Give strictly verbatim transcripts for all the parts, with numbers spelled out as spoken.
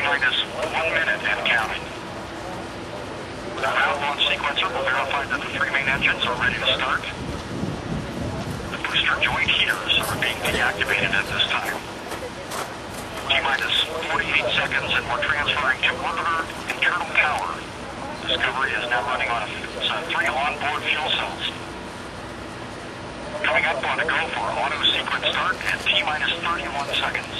minus one minute and counting. The ground launch sequencer will verify that the three main engines are ready to start. The booster joint heaters are being deactivated at this time. T-minus forty-eight seconds and we're transferring to orbiter internal power. Discovery is now running on uh, three onboard fuel cells. Coming up on a go for auto sequence start at T-minus thirty-one seconds.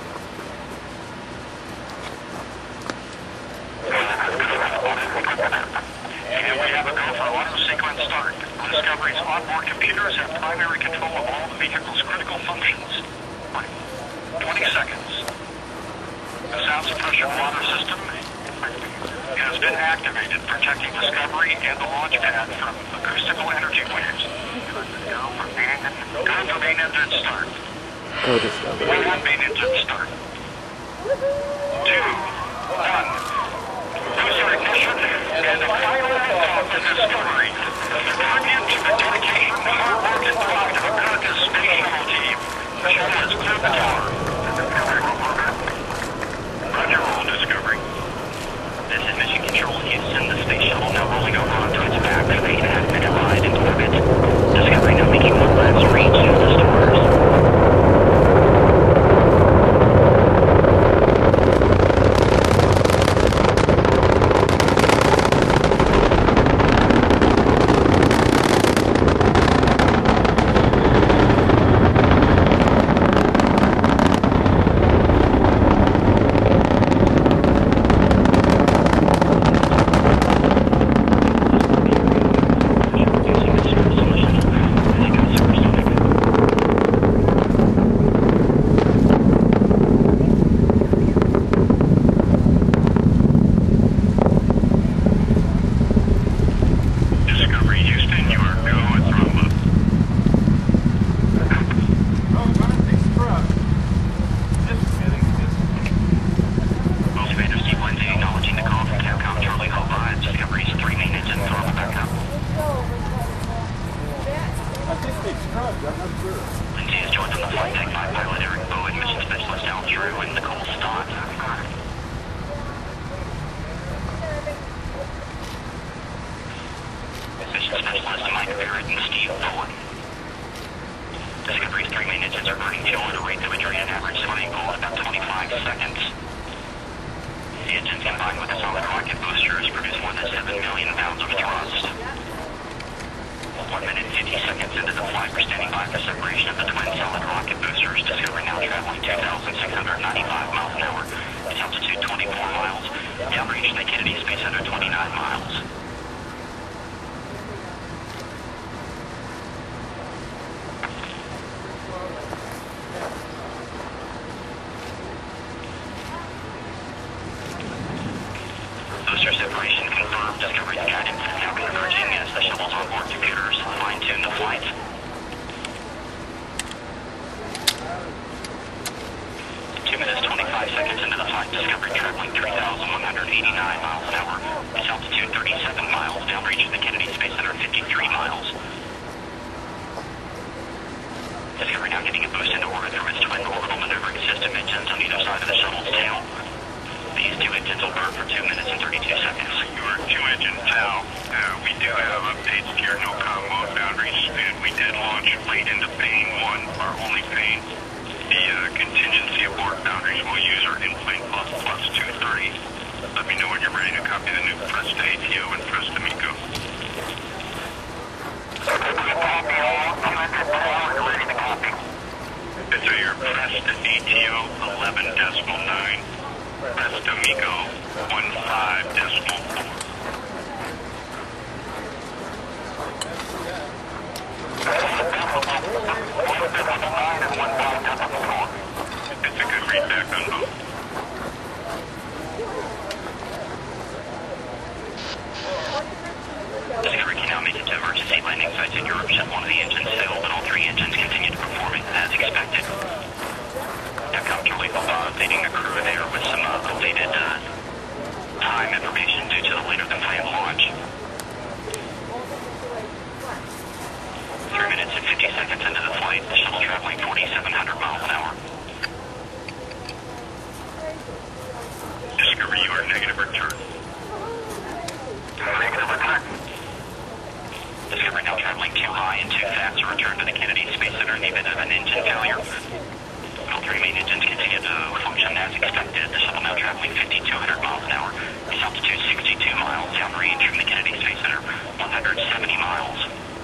And we have a go for auto sequence start. Discovery's onboard computers have primary control of all the vehicle's critical functions. twenty seconds. The sound suppression water system has been activated, protecting Discovery and the launch pad from acoustical energy waves. Go for main, go for main engine start. Go Discovery. One main engine start. Two, one. Booster ignition and a final liftoff to Discovery. A tribute to the dedication, hard work, and pride of America's space shuttle team. The shuttle has cleared the tower. Roger, roll, Discovery. This is Mission Control Houston. The space shuttle now rolling over onto its back for the eight and a half minute ride into orbit. Discovery now making one last reach into the stars. Discovery's three main engines are burning fuel at a rate that would drain an average swimming pool at about twenty-five seconds. The engines combined with the solid rocket boosters produce more than seven million pounds of thrust. one minute fifty seconds into the flight, we're standing by for separation of the twin solid rocket boosters. Discovery now traveling two thousand six hundred ninety-five miles an hour. Its altitude twenty-four miles. Downrange in the Kennedy Space Center twenty-nine miles. Booster separation confirmed. Discovery's guidance is now converging as the shuttle's onboard computers fine-tune the flight. Two minutes, twenty-five seconds into the flight, Discovery traveling three thousand one hundred eighty-nine miles an hour. Its altitude thirty-seven miles, downrange of the Kennedy Space Center fifty-three miles. Discovery now getting a boost into orbit from its twin orbital maneuvering system engines on either side of the shuttle's tail. These two engines will burn for two minutes and thirty-two seconds. Your two engines now. Uh, we do have updates to your no-com mode boundaries, and we did launch late into pane one, our only pane. The uh, contingency abort boundaries will use our in-plane plus plus two thirty. Let me know when you're ready to copy the new press to A T O and press to Miko. Copy all. I'm at the tower. Ready to copy. So your press to A T O eleven decimal nine. Press to Miko one five decimal four. It's a good readback on both. Discovery can now make it to emergency landing sites in Europe should one of the engines fail, but all three engines continue to perform as expected. Now, Charlie, uh, updating the crew there with some uh, updated uh, time information. a negative return. Negative return. Discovery now traveling too high and too fast to return to the Kennedy Space Center in the event of an engine failure. All three main engines continue to function as expected. The shuttle now traveling fifty-two hundred miles an hour. Its altitude sixty-two miles, downrange from the Kennedy Space Center one hundred seventy miles.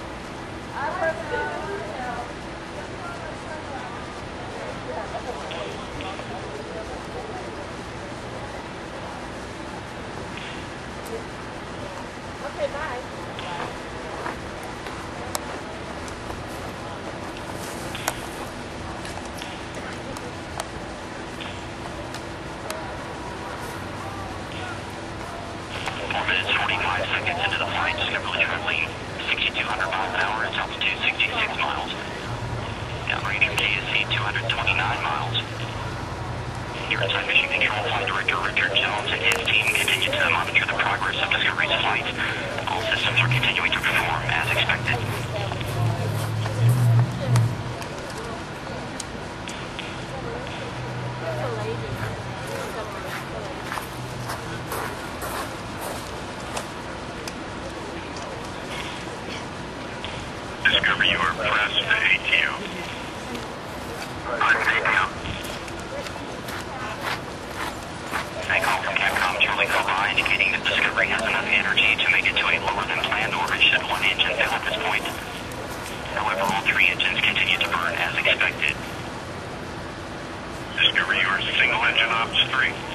Okay, bye. four minutes, forty-five seconds into the flight, Discovery traveling sixty-two hundred miles an hour, its altitude sixty-six miles. Downrange from K S C two hundred twenty-nine miles. Your inside mission control flight director Richard Jones and his team continue to monitor the progress of Discovery's flight. All systems are continuing to perform as expected. Discovery, you are pressed to A T O. Press A T O. A call from Capcom Charlie Coba indicating that Discovery has enough energy to make it to a lower than planned orbit should one engine fail at this point. However, all three engines continue to burn as expected. Discovery, you are single engine ops three.